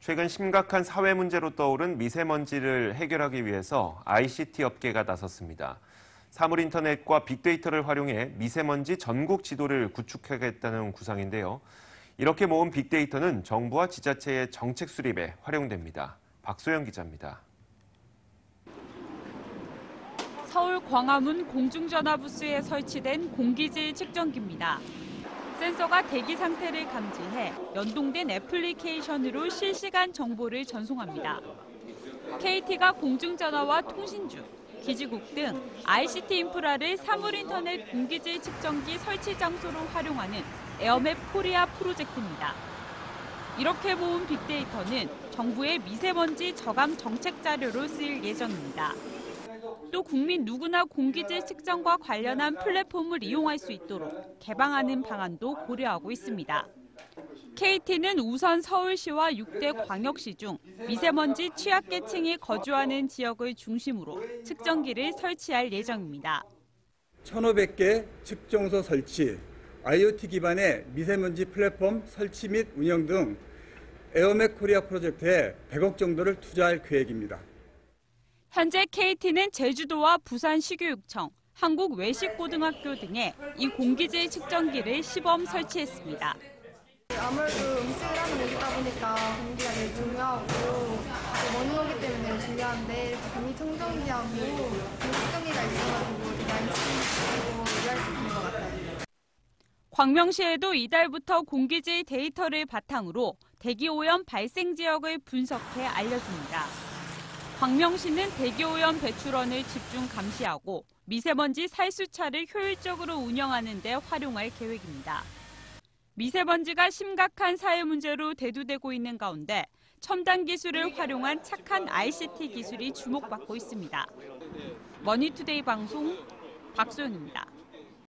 최근 심각한 사회 문제로 떠오른 미세먼지를 해결하기 위해서 ICT 업계가 나섰습니다. 사물인터넷과 빅데이터를 활용해 미세먼지 전국 지도를 구축하겠다는 구상인데요. 이렇게 모은 빅데이터는 정부와 지자체의 정책 수립에 활용됩니다. 박소영 기자입니다. 서울 광화문 공중전화 부스에 설치된 공기질 측정기입니다. 센서가 대기 상태를 감지해 연동된 애플리케이션으로 실시간 정보를 전송합니다. KT가 공중전화와 통신주, 기지국 등 ICT 인프라를 사물인터넷 공기질 측정기 설치 장소로 활용하는 에어맵 코리아 프로젝트입니다. 이렇게 모은 빅데이터는 정부의 미세먼지 저감 정책 자료로 쓰일 예정입니다. 또 국민 누구나 공기질 측정과 관련한 플랫폼을 이용할 수 있도록 개방하는 방안도 고려하고 있습니다. KT는 우선 서울시와 6대 광역시 중 미세먼지 취약계층이 거주하는 지역을 중심으로 측정기를 설치할 예정입니다. 1,500개 측정소 설치, IoT 기반의 미세먼지 플랫폼 설치 및 운영 등 에어맥 코리아 프로젝트에 100억 정도를 투자할 계획입니다. 현재 KT는 제주도와 부산시교육청, 한국외식고등학교 등에 이 공기질 측정기를 시범 설치했습니다. 아무래도 음식을 하는 일이다 보니까 공기가 제일 중요하고 먹는 거기 때문에 중요한데 공기 청정기하고 공기 측정기가 있어가지고 되게 안심하고 일할 수 있는 것 같아요. 광명시에도 이달부터 공기질 데이터를 바탕으로 대기오염 발생 지역을 분석해 알려줍니다. 광명시는 대기오염 배출원을 집중 감시하고 미세먼지 살수차를 효율적으로 운영하는 데 활용할 계획입니다. 미세먼지가 심각한 사회 문제로 대두되고 있는 가운데 첨단 기술을 활용한 착한 ICT 기술이 주목받고 있습니다. 머니투데이 방송 박소영입니다.